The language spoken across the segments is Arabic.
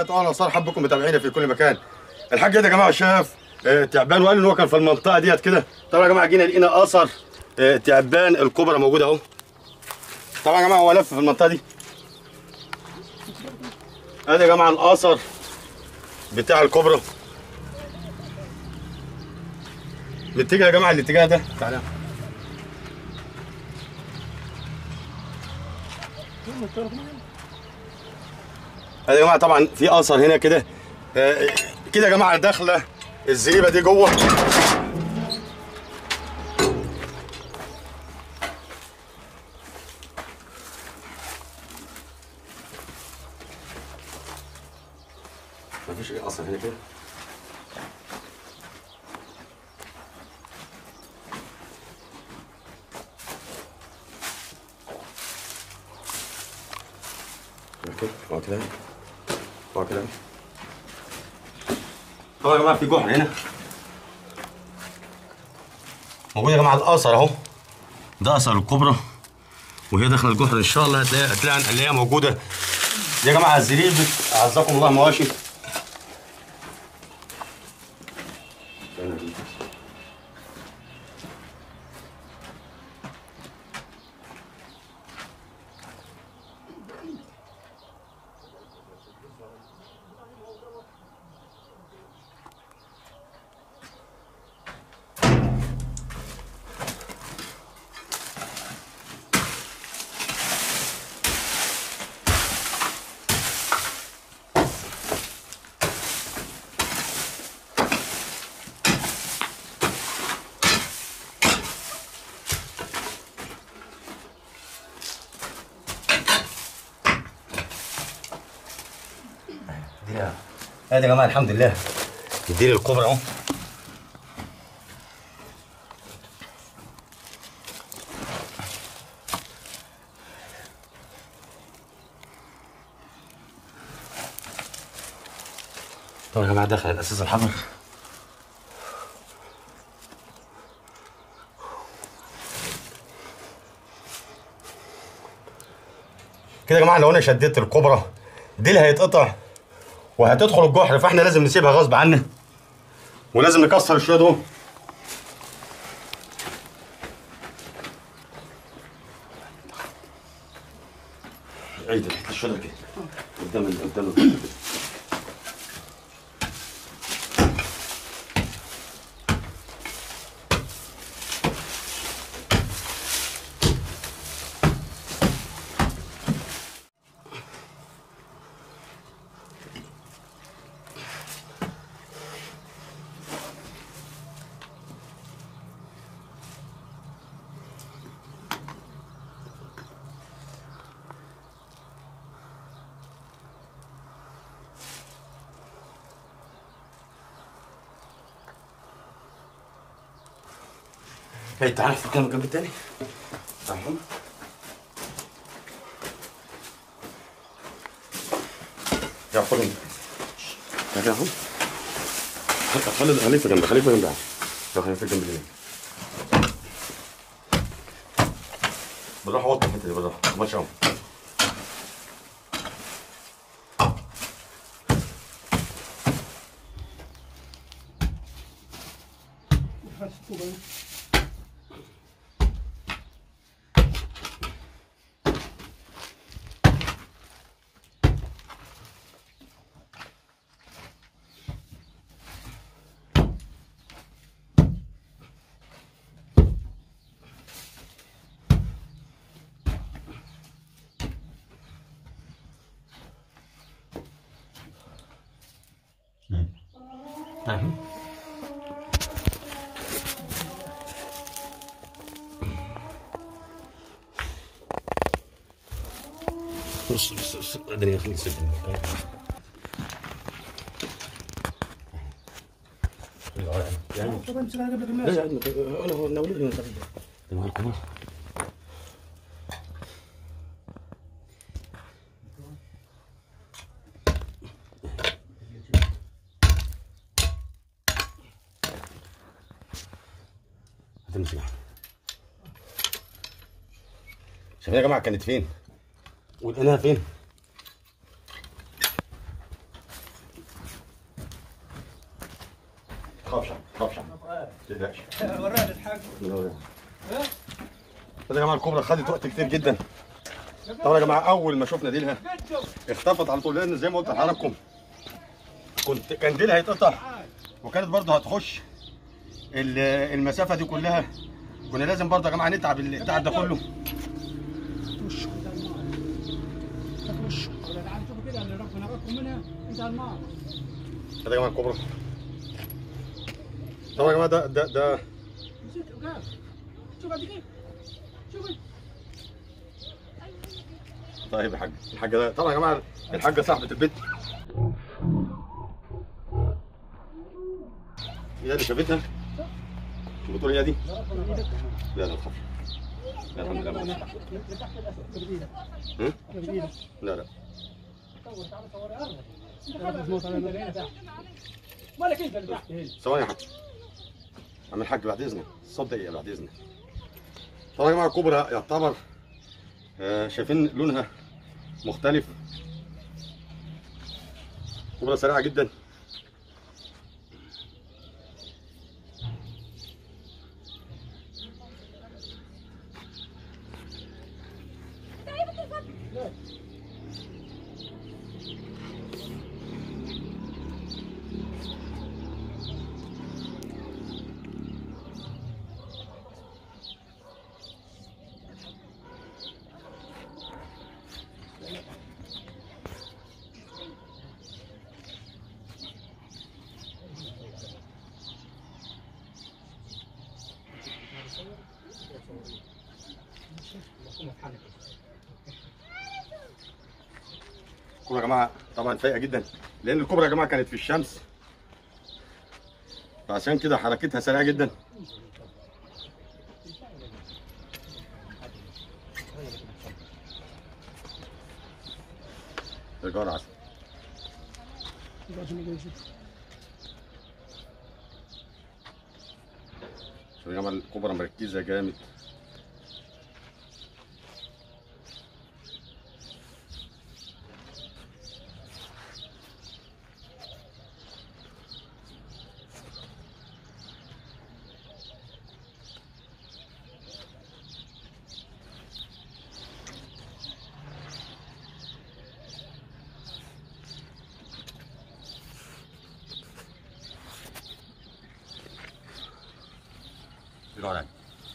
اهلا وسهلا بكم متابعينا في كل مكان. الحاج ده يا جماعه شاف تعبان وقال ان هو كان في المنطقه ديت كده. طبعا يا جماعه جينا لقينا اثر تعبان الكبرى موجود اهو. طبعا يا جماعه هو لف في المنطقه دي. ادي يا جماعه الاثر بتاع الكبرى. متجه يا جماعه الاتجاه ده. تعالى ادي يا جماعه طبعا في اثر هنا كده كده يا جماعه داخله الزريبه دي جوه. مفيش اي اثر هنا كده. كده كده كده. طبعا يا جماعه في جحر هنا موجود يا جماعه. الاثر اهو ده اثر الكبرى وهي داخله الجحر. ان شاء الله هتلاقيها موجوده دي يا جماعه. الزريب اعزكم الله مواشي. ادي يا جماعه الحمد لله اديلي الكبرى اهو. طبعا يا جماعه دخل الاساس الحجر. كده يا جماعه لو انا شديت الكبرى دي اللي هيتقطع وهتدخل الجحر، فاحنا لازم نسيبها غصب عنا ولازم نكسر الشويه دول. عيد الشويه كده قدام كده. هي تعال في كام جنب التاني اهو. يا خلي تعالى اهو. خليك في جنب خليك في جنب اليمين. بالراحه وطي الحته دي بالراحه ماشي اهو. بص ادري خليك سيب يعني لا انا هو ناولني تمام. هتمشي شايفين يا جماعه كانت فين ولقيناها فين. تخافش ما تقلقش. وراني الحق. يا جماعه الكوبرا خدت وقت كتير جدا. طبعا يا جماعه اول ما شفنا ديلها اختفت على طول، لان زي ما قلت لحضراتكم كان ديلها هيتقطع، وكانت برضه هتخش المسافه دي كلها. كنا لازم برضه يا جماعه نتعب التعب ده كله. هذا يا جماعه الكوبرا. طبعا يا جماعه ده طيب يا حاج، الحاجه ده طبعا يا جماعه الحاجه صاحبه البيت هي اللي شافتها. بتقول هي دي؟ لا لا تخافش. لا الحمد لله. لا لا. ثواني يا حاج. عم الحاج بعد اذنك، صوت دقيقه بعد اذنك. طبعا يا جماعه الكوبرا يعتبر شايفين لونها مختلف. كوبرا سريعه جدا. الكوبرا يا جماعه طبعا فايقه جدا، لان الكوبرا يا جماعه كانت في الشمس، فعشان كده حركتها سريعه جدا. الجار عسل. شوف يا جماعه الكوبرا مركزه جامد. الجار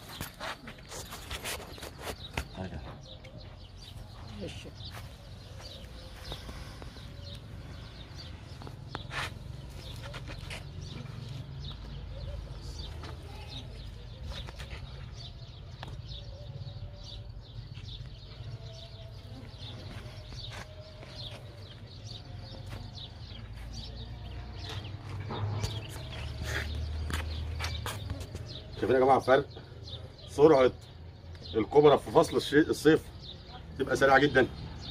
شايفين يا جماعه فرق سرعه الكوبرا في فصل الصيف تبقى سريعه جدا.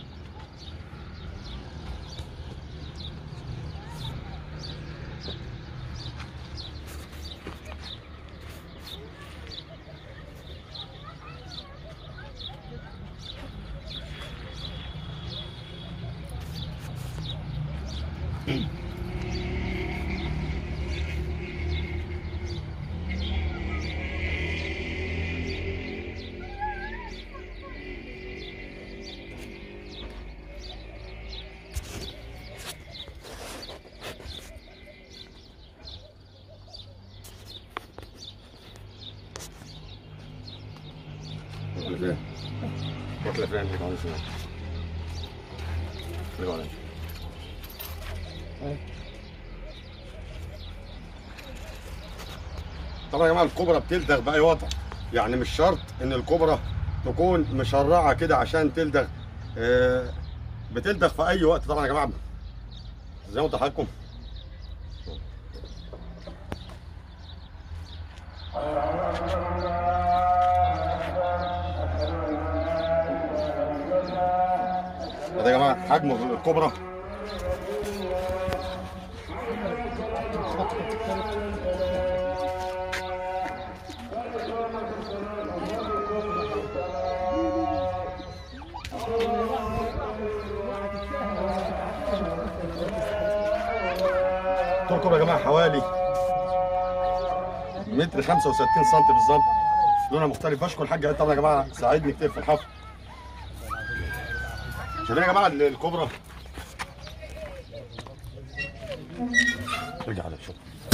واكله فين اللي كمان شويه اللي كمان طبعا يا جماعه الكوبرا بتلدغ باي وضع، يعني مش شرط ان الكوبرا تكون مشرعه كده عشان تلدغ. بتلدغ في اي وقت طبعا يا جماعه زي ما قلت لحضراتكم. ده يا جماعه حجم الكوبرا. طول الكوبرا يا جماعه حوالي متر 65 سم بالظبط، لونها مختلف. بشكر الحاج عيد طبعا يا جماعه، ساعدني كتير في الحفر. شايفين يا جماعه الكوبرا؟ ارجع على شوف.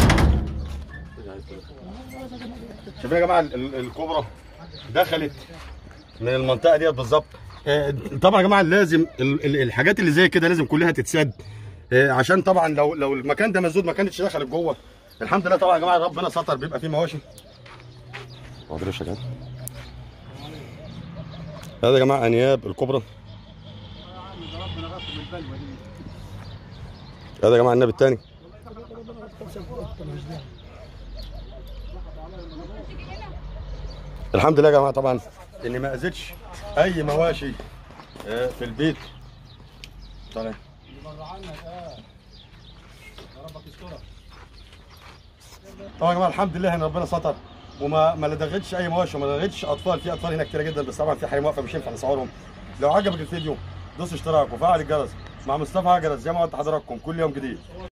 شايفين يا جماعه الكوبرا دخلت من المنطقه ديت بالظبط. طبعا يا جماعه لازم الحاجات اللي زي كده لازم كلها تتسد، عشان طبعا لو المكان ده مسدود ما كانتش دخلت جوه. الحمد لله طبعا يا جماعه ربنا ستر، بيبقى فيه مواشي. حاضر يا شباب. هذا يا جماعه انياب الكبرى. هذا يا جماعه الناب الثاني. الحمد لله يا جماعه طبعا اني ما اذيتش اي مواشي في البيت. طيب طبعا يا جماعه الحمد لله ان ربنا ستر وما لدغتش اي مواشي وما لدغتش اطفال. في اطفال هنا كتير جدا، بس طبعا في حريم واقفه مش ينفع نصورهم. لو عجبك الفيديو دوس اشتراك وفعل الجرس. مع مصطفى هجرس زي ما قلت لحضراتكم كل يوم جديد.